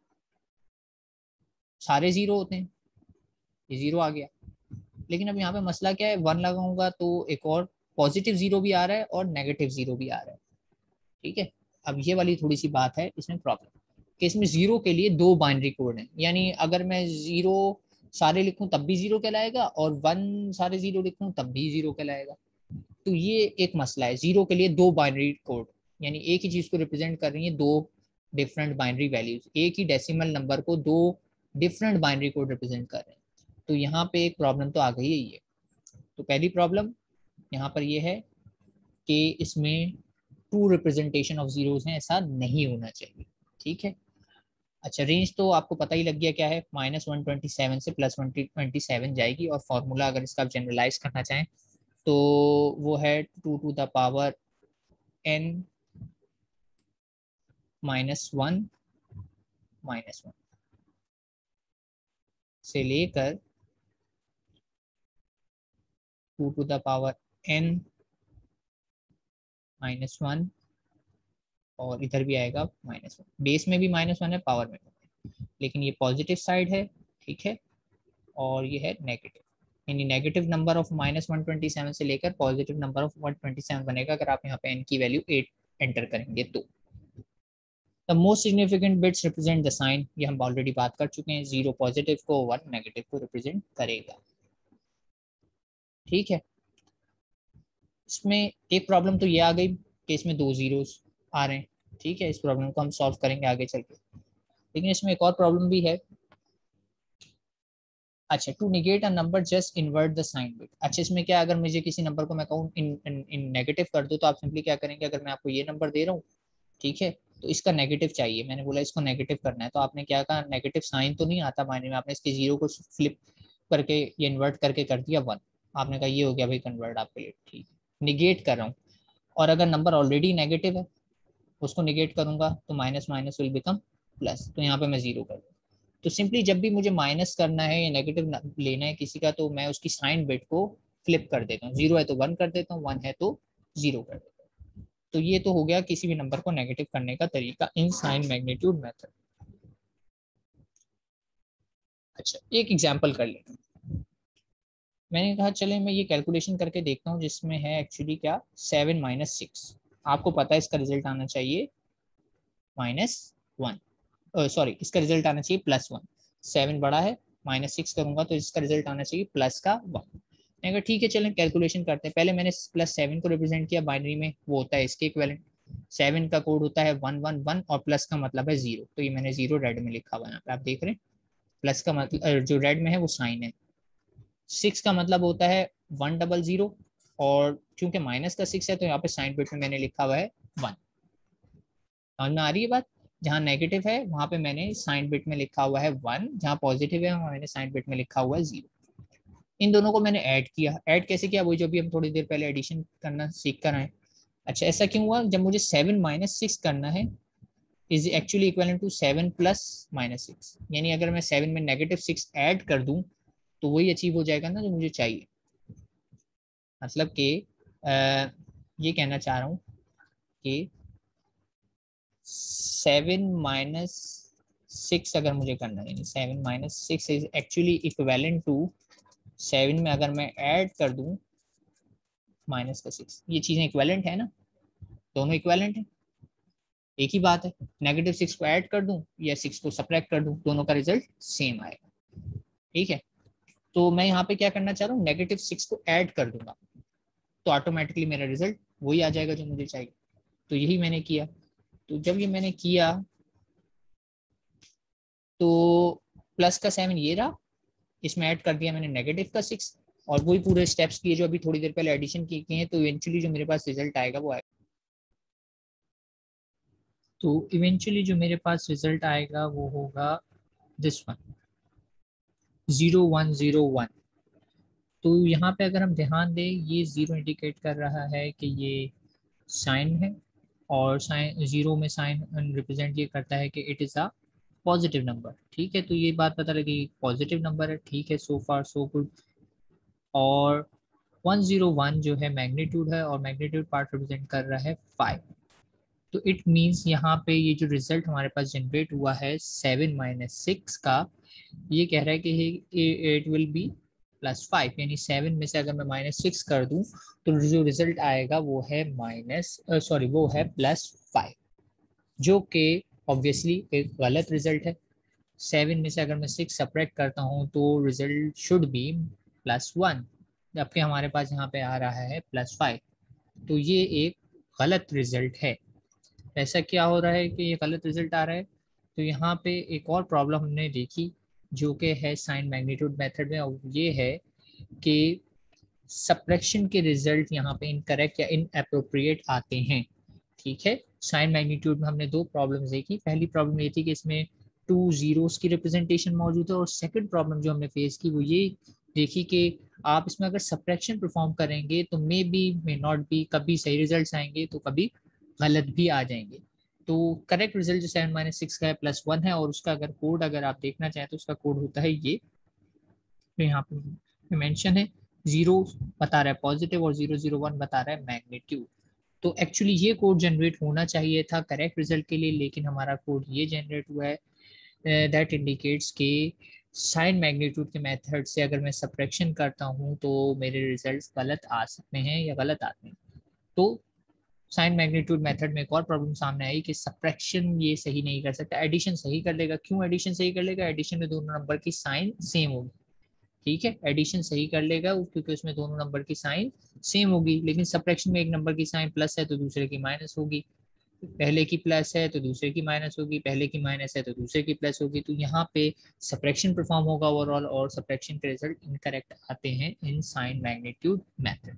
सारे जीरो होते हैं, ये जीरो आ गया। लेकिन अब यहाँ पे मसला क्या है, 1 लगाऊंगा तो एक और पॉजिटिव जीरो भी आ रहा है और नेगेटिव जीरो भी आ रहा है। ठीक है, अब ये वाली थोड़ी सी बात है इसमें प्रॉब्लम, कि इसमें जीरो के लिए दो बाइनरी कोड हैं, यानी अगर मैं जीरो सारे लिखूं तब भी जीरो कहलाएगा और 1 सारे जीरो लिखूं तब भी जीरो कहलाएगा। तो ये एक मसला है, जीरो के लिए दो बाइनरी कोड, यानी एक ही चीज को रिप्रेजेंट कर रही है दो डिफरेंट बाइनरी वैल्यूज, एक ही डेसिमल नंबर को दो डिफरेंट बाइनरी कोड रिप्रेजेंट कर रहे हैं। तो यहाँ पे एक प्रॉब्लम तो आ गई है ये। तो पहली प्रॉब्लम यहाँ पर ये है कि इसमें टू रिप्रेजेंटेशन ऑफ जीरोस हैं, ऐसा नहीं होना चाहिए। ठीक है, अच्छा रेंज तो आपको पता ही लग गया क्या है, -127 से +127 जाएगी, और फॉर्मूला अगर इसका आप जनरलाइज करना चाहें तो वो है 2n -1 से लेकर 2n -1, और इधर भी आएगा -1, बेस में भी -1 है, पावर में भी, लेकिन ये पॉजिटिव साइड है। ठीक है, और ये है नेगेटिव, यानी नेगेटिव नंबर ऑफ -127 से लेकर पॉजिटिव नंबर ऑफ 127 बनेगा अगर आप यहाँ पे n की वैल्यू 8 एंटर करेंगे तो। The most significant bits represent the sign, ये हम ऑलरेडी बात कर चुके हैं, 0 पॉजिटिव को, 1 नेगेटिव को रिप्रेजेंट करेगा। ठीक है, इसमें एक प्रॉब्लम तो ये आ गई कि इसमें दो जीरोस आ रहे हैं। ठीक है, इस प्रॉब्लम को हम सॉल्व करेंगे आगे चल के, लेकिन इसमें एक और प्रॉब्लम भी है। अच्छा, to negate a number just invert the sign bit. अच्छा, इसमें क्या, अगर मुझे किसी नंबर को मैं कहूँ इन नेगेटिव कर दो, तो आप सिंपली क्या करेंगे, अगर मैं आपको ये नंबर दे रहा हूँ, ठीक है, तो इसका नेगेटिव चाहिए, मैंने बोला इसको नेगेटिव करना है, तो आपने क्या कहा, नेगेटिव साइन तो नहीं आता मायने में, आपने इसके जीरो को फ्लिप करके ये इन्वर्ट करके कर दिया 1। आपने कहा ये हो गया भाई कन्वर्ट आपके लिए। ठीक है, निगेट कर रहा हूँ, और अगर नंबर ऑलरेडी नेगेटिव है उसको निगेट करूंगा तो minus minus will become plus, तो यहाँ पे मैं जीरो कर दूँ। तो सिंपली जब भी मुझे माइनस करना है या नेगेटिव लेना है किसी का, तो मैं उसकी साइन बिट को फ्लिप कर देता हूँ, 0 है तो 1 कर देता हूँ, 1 है तो 0 कर देता हूँ। तो ये तो हो गया किसी भी नंबर को नेगेटिव करने का तरीका इन साइन मैग्नीट्यूड मेथड। अच्छा, एक एग्जांपल कर लेते हैं। मैंने कहा चले मैं ये कैलकुलेशन करके देखता हूँ, जिसमें है एक्चुअली क्या 7 माइनस 6। आपको पता है इसका रिजल्ट आना चाहिए -1, सॉरी इसका रिजल्ट आना चाहिए +1। 7 बड़ा है, -6 करूंगा तो इसका रिजल्ट आना चाहिए प्लस का 1। मैंने कहा ठीक है चलें कैलकुलेशन करते हैं। पहले मैंने +7 को रिप्रेजेंट किया बाइनरी में, वो होता है इसके इक्विवेलेंट। 7 का कोड होता है 111 और प्लस का मतलब है 0, तो ये मैंने 0 रेड में लिखा हुआ है, यहाँ पे आप देख रहे हैं। प्लस का मतलब जो रेड में है वो साइन है। 6 का मतलब होता है 100, और चूंकि माइनस का 6 है तो यहाँ पे साइन बिट में मैंने लिखा हुआ है 1। समझ में आ रही है बात? जहाँ नेगेटिव है वहां पे मैंने साइन बिट में लिखा हुआ है 1, जहाँ पॉजिटिव है वहाँ मैंने साइन बिट में लिखा हुआ है 0। इन दोनों को मैंने ऐड किया। ऐड कैसे किया? वही जो भी हम थोड़ी देर पहले एडिशन करना सीख कर आए। अच्छा, ऐसा क्यों हुआ? जब मुझे 7 माइनस 6 करना है is actually equal to 7 plus -6, यानी अगर मैं 7 में -6 ऐड कर दूं तो वही अचीव हो जाएगा ना जो मुझे चाहिए। मतलब कि ये कहना चाह रहा हूँ कि 7 - 6 अगर मुझे करना है, 7 - 6 इज एक्चुअली इक्वेलेंट टू 7 में अगर मैं ऐड कर दूं -6, ये चीजें इक्वेलेंट है ना, दोनों इक्वेलेंट है, एक ही बात है। -6 को ऐड कर दूं या 6 को सब्ट्रैक्ट कर दूं, दोनों का रिजल्ट सेम आएगा। ठीक है, तो मैं यहाँ पे क्या करना चाह रहा हूँ, -6 को ऐड कर दूंगा तो ऑटोमेटिकली मेरा रिजल्ट वही आ जाएगा जो मुझे चाहिए। तो यही मैंने किया। तो जब ये मैंने किया तो प्लस का 7 ये रहा, इसमें ऐड कर दिया मैंने नेगेटिव का 6, और वही पूरे स्टेप्स किए जो अभी थोड़ी देर पहले एडिशन किए हैं, तो इवेंचुअली जो मेरे पास रिजल्ट आएगा वो आएगा। तो इवेंचुअली जो मेरे पास रिजल्ट आएगा वो होगा दिस वन, 0101। तो यहाँ पे अगर हम ध्यान दें, ये 0 इंडिकेट कर रहा है कि ये साइन है, और साइन 0 में साइन रिप्रेजेंट ये करता है कि it is a positive number. ठीक है, तो ये बात पता लगी पॉजिटिव नंबर है। ठीक है, सो फार सो गुड। और 101 जो है मैग्नीट्यूड है, और मैग्नीट्यूड पार्ट रिप्रेजेंट कर रहा है 5। तो इट मीन्स यहाँ पे ये जो रिजल्ट हमारे पास जनरेट हुआ है 7 - 6 का, ये कह रहा है कि इट विल बी +5, यानी 7 में से अगर मैं -6 कर दूं तो जो रिजल्ट आएगा वो है वो है +5, जो कि ऑब्वियसली एक गलत रिजल्ट है। 7 में से अगर मैं 6 सब्ट्रैक्ट करता हूँ तो रिजल्ट शुड बी +1, जबकि हमारे पास यहाँ पे आ रहा है +5। तो ये एक गलत रिजल्ट है। ऐसा क्या हो रहा है कि ये गलत रिजल्ट आ रहा है? तो यहाँ पे एक और प्रॉब्लम हमने देखी जो कि है साइन मैग्नीट्यूड मेथड में, और ये है कि सब्ट्रैक्शन के रिजल्ट यहाँ पे इनकरेक्ट या इनअप्रोप्रिएट आते हैं। ठीक है, साइन मैग्नीट्यूड में हमने दो प्रॉब्लम्स देखी। पहली प्रॉब्लम ये थी कि इसमें 2 जीरोस की रिप्रेजेंटेशन मौजूद है, और सेकंड प्रॉब्लम जो हमने फेस की वो ये देखी कि आप इसमें अगर सब्ट्रैक्शन परफॉर्म करेंगे तो मे नॉट बी, कभी सही रिजल्ट्स आएंगे तो कभी गलत भी आ जाएंगे। तो करेक्ट रिजल्ट जो 7 - 6 का है +1 है, और उसका अगर कोड अगर आप देखना चाहें तो उसका कोड होता है ये, तो यहाँ पे मेंशन है। 0 बता रहा है पॉजिटिव और 001 बता रहा है मैग्नीट्यूड। तो एक्चुअली ये कोड जनरेट होना चाहिए था करेक्ट रिजल्ट के लिए, लेकिन हमारा कोड ये जनरेट हुआ है दैट इंडिकेट्स के साइन मैग्नीट्यूड के मेथड से अगर मैं सब्ट्रैक्शन करता हूँ तो मेरे रिजल्ट्स गलत आ सकते हैं या गलत आते हैं। तो साइन मैग्नीट्यूड मेथड में एक और प्रॉब्लम सामने आई कि सब्ट्रैक्शन ये सही नहीं कर सकता, एडिशन सही कर लेगा। क्यों एडिशन सही कर लेगा? एडिशन में दोनों नंबर की साइन सेम होगी। ठीक है, एडिशन सही कर लेगा क्योंकि उसमें दोनों नंबर की साइन सेम होगी, लेकिन सब्ट्रैक्शन में एक नंबर की साइन प्लस है तो दूसरे की माइनस होगी, पहले की प्लस है तो दूसरे की माइनस होगी, पहले की माइनस है तो दूसरे की प्लस होगी। तो यहाँ पे सब्ट्रैक्शन परफॉर्म होगा ओवरऑल, और सब्ट्रैक्शन के रिजल्ट इनकरेक्ट आते हैं इन साइन मैग्नीट्यूड मेथड।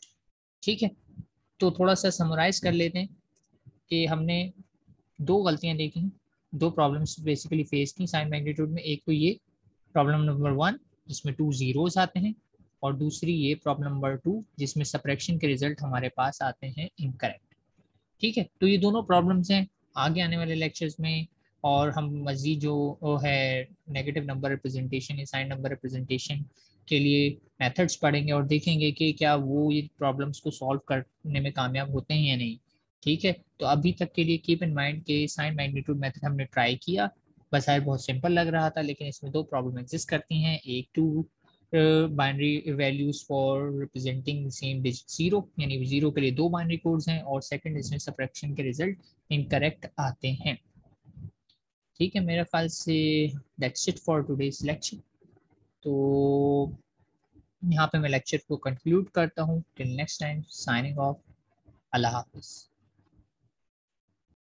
ठीक है, तो थोड़ा सा समराइज कर लेते हैं कि हमने दो गलतियां देखी, दो प्रॉब्लम्स बेसिकली फेस की साइन मैग्नीट्यूड में। एक तो ये प्रॉब्लम नंबर 1 जिसमें 2 जीरोस आते हैं, और दूसरी ये प्रॉब्लम नंबर 2 जिसमें सब्ट्रैक्शन के रिजल्ट हमारे पास आते हैं इनकरेक्ट। ठीक है, तो ये दोनों प्रॉब्लम्स हैं। आगे आने वाले लेक्चर्स में और हम मज़ीद जो है नेगेटिव नंबर रिप्रेजेंटेशन या साइन नंबर रिप्रेजेंटेशन के लिए मेथड्स पढ़ेंगे और देखेंगे कि क्या वो ये प्रॉब्लम्स को सॉल्व करने में कामयाब होते हैं या नहीं। ठीक है, तो अभी तक के लिए कीप इन माइंड के साइन मैग्नीट्यूड मेथड हमने ट्राई किया, बज़ाहिर बहुत सिंपल लग रहा था, लेकिन इसमें दो प्रॉब्लम एग्जिस्ट करती हैं। एक two binary values for representing same digit zero, यानी जीरो के लिए दो बाइनरी कोड्स हैं, और सेकंड इसमें सब्ट्रैक्शन के रिजल्ट इनकरेक्ट आते हैं। ठीक है, मेरे ख्याल से that's it for today's lecture. तो यहाँ पे मैं लेक्चर को कंक्लूड करता हूँ। Till next time, signing off. अल्लाह हाफिज़।